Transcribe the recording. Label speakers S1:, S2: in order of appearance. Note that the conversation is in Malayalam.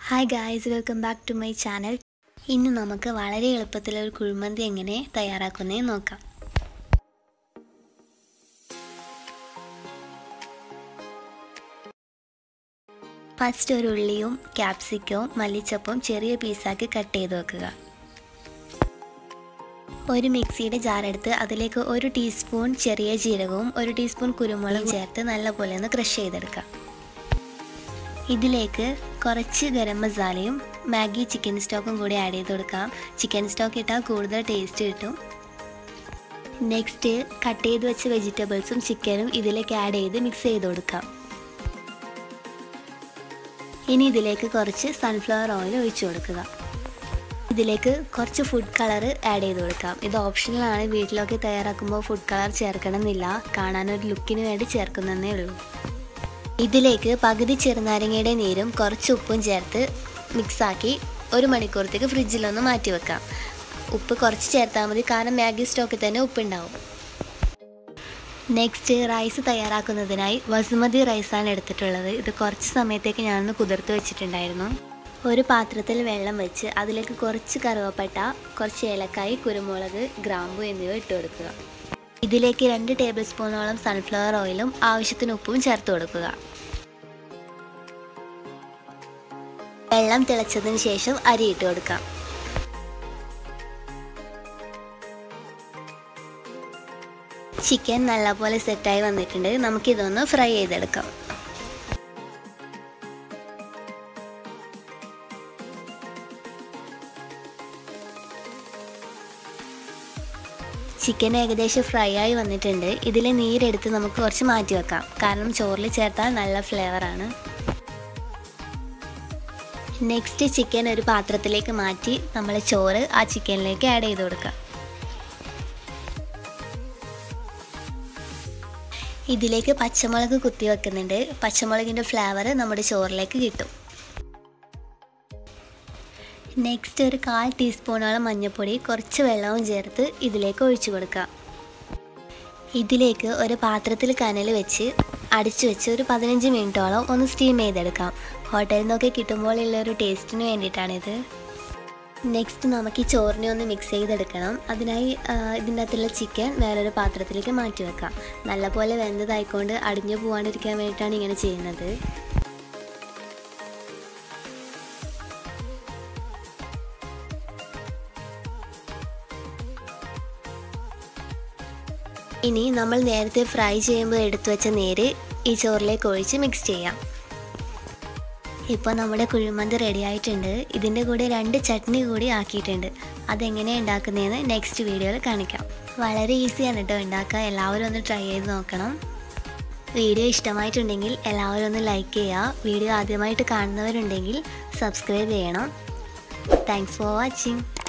S1: Hi guys, welcome back to my channel. ഇന്ന് നമുക്ക് വളരെ എളുപ്പത്തിൽ ഒരു കുഴിമന്തി എങ്ങനെ തയ്യാറാക്കുന്നതെന്ന് നോക്കാം. ഫസ്റ്റ് ഒരു ഉള്ളിയും ക്യാപ്സിക്കവും മല്ലിച്ചപ്പും ചെറിയ പീസാക്കി കട്ട് ചെയ്ത് വെക്കുക. ഒരു മിക്സിയുടെ ജാർ എടുത്ത് അതിലേക്ക് 1 ടീസ്പൂൺ ചെറിയ ജീരകവും 1 ടീസ്പൂൺ കുരുമുളകും ചേർത്ത് നല്ലപോലെ ഒന്ന് ക്രഷ് ചെയ്തെടുക്കുക. ഇതിലേക്ക് കുറച്ച് ഗരം മസാലയും മാഗി ചിക്കൻ സ്റ്റോക്കും കൂടി ആഡ് ചെയ്ത് കൊടുക്കാം. ചിക്കൻ സ്റ്റോക്ക് ഇട്ടാൽ കൂടുതൽ ടേസ്റ്റ് കിട്ടും. നെക്സ്റ്റ് കട്ട് ചെയ്ത് വെച്ച വെജിറ്റബിൾസും ചിക്കനും ഇതിലേക്ക് ആഡ് ചെയ്ത് മിക്സ് ചെയ്ത് കൊടുക്കാം. ഇനി ഇതിലേക്ക് കുറച്ച് സൺഫ്ലവർ ഓയിൽ ഒഴിച്ചു കൊടുക്കുക. ഇതിലേക്ക് കുറച്ച് ഫുഡ് കളർ ആഡ് ചെയ്ത് കൊടുക്കാം. ഇത് ഓപ്ഷണലാണ്, വീട്ടിലൊക്കെ തയ്യാറാക്കുമ്പോൾ ഫുഡ് കളർ ചേർക്കണമെന്നില്ല, കാണാനൊരു ലുക്കിന് വേണ്ടി ചേർക്കുന്നതേ ഉള്ളൂ. ഇതിലേക്ക് പകുതി ചെറുനാരങ്ങയുടെ നീരും കുറച്ച് ഉപ്പും ചേർത്ത് മിക്സാക്കി 1 മണിക്കൂറത്തേക്ക് ഫ്രിഡ്ജിലൊന്ന് മാറ്റി വെക്കാം. ഉപ്പ് കുറച്ച് ചേർത്താൽ മതി, കാരണം മാഗി സ്റ്റോക്കിൽ തന്നെ ഉപ്പുണ്ടാവും. നെക്സ്റ്റ് റൈസ് തയ്യാറാക്കുന്നതിനായി ബസുമതി റൈസാണ് എടുത്തിട്ടുള്ളത്. ഇത് കുറച്ച് സമയത്തേക്ക് ഞാനൊന്ന് കുതിർത്ത് വെച്ചിട്ടുണ്ടായിരുന്നു. ഒരു പാത്രത്തിൽ വെള്ളം വെച്ച് അതിലേക്ക് കുറച്ച് കറുവപ്പട്ട, കുറച്ച് ഏലക്കായ്, കുരുമുളക്, ഗ്രാമ്പു എന്നിവ ഇട്ട് കൊടുക്കുക. ഇതിലേക്ക് 2 ടേബിൾ സ്പൂണോളം സൺഫ്ലവർ ഓയിലും ആവശ്യത്തിന് ഉപ്പും ചേർത്ത് കൊടുക്കുക. വെള്ളം തിളച്ചതിന് ശേഷം അരി ഇട്ട് കൊടുക്കാം. ചിക്കൻ നല്ലപോലെ സെറ്റായി വന്നിട്ടുണ്ട്. നമുക്കിതൊന്ന് ഫ്രൈ ചെയ്തെടുക്കാം. ചിക്കൻ ഏകദേശം ഫ്രൈ ആയി വന്നിട്ടുണ്ട്. ഇതിലെ നീരെടുത്ത് നമുക്ക് കുറച്ച് മാറ്റി വെക്കാം, കാരണം ചോറിൽ ചേർത്താൽ നല്ല ഫ്ലേവറാണ്. നെക്സ്റ്റ് ചിക്കൻ ഒരു പാത്രത്തിലേക്ക് മാറ്റി നമ്മൾ ചോറ് ആ ചിക്കനിലേക്ക് ആഡ് ചെയ്ത് കൊടുക്കാം. ഇതിലേക്ക് പച്ചമുളക് കുത്തി വെക്കുന്നുണ്ട്. പച്ചമുളകിൻ്റെ ഫ്ലേവർ നമ്മുടെ ചോറിലേക്ക് കിട്ടും. നെക്സ്റ്റ് ഒരു 1/4 ടീസ്പൂണോളം മഞ്ഞൾപ്പൊടി, കുറച്ച് വെള്ളവും ചേർത്ത് ഇതിലേക്ക് ഒഴിച്ചു കൊടുക്കുക. ഇതിലേക്ക് ഒരു പാത്രത്തിൽ കനൽ വെച്ച് അടിച്ചു വെച്ച് ഒരു 15 മിനിറ്റോളം ഒന്ന് സ്റ്റീം ചെയ്തെടുക്കാം. ഹോട്ടലിൽ നിന്നൊക്കെ കിട്ടുമ്പോൾ ഉള്ളൊരു ടേസ്റ്റിന് വേണ്ടിയിട്ടാണിത്. നെക്സ്റ്റ് നമുക്ക് ഈ ചോറിനെ ഒന്ന് മിക്സ് ചെയ്തെടുക്കണം. അതിനായി ഇതിൻ്റെ അകത്തുള്ള ചിക്കൻ വേറൊരു പാത്രത്തിലേക്ക് മാറ്റി വെക്കാം. നല്ലപോലെ വെന്തതായിക്കൊണ്ട് അടിഞ്ഞു പോകാണ്ടിരിക്കാൻ വേണ്ടിയിട്ടാണ് ഇങ്ങനെ ചെയ്യുന്നത്. ഇനി നമ്മൾ നേരത്തെ ഫ്രൈ ചെയ്യുമ്പോൾ എടുത്തു വെച്ച നീര് ഈ ചോറിലേക്ക് ഒഴിച്ച് മിക്സ് ചെയ്യാം. ഇപ്പോൾ നമ്മുടെ കുഴിമന്തി റെഡി ആയിട്ടുണ്ട്. ഇതിൻ്റെ കൂടെ 2 ചട്നി കൂടി ആക്കിയിട്ടുണ്ട്. അതെങ്ങനെയാണ് ഉണ്ടാക്കുന്നതെന്ന് നെക്സ്റ്റ് വീഡിയോയിൽ കാണിക്കാം. വളരെ ഈസിയാണ് കേട്ടോ ഉണ്ടാക്കുക. എല്ലാവരും ഒന്ന് ട്രൈ ചെയ്ത് നോക്കണം. വീഡിയോ ഇഷ്ടമായിട്ടുണ്ടെങ്കിൽ എല്ലാവരും ഒന്ന് ലൈക്ക് ചെയ്യുക. വീഡിയോ ആദ്യമായിട്ട് കാണുന്നവരുണ്ടെങ്കിൽ സബ്സ്ക്രൈബ് ചെയ്യണം. Thanks for watching.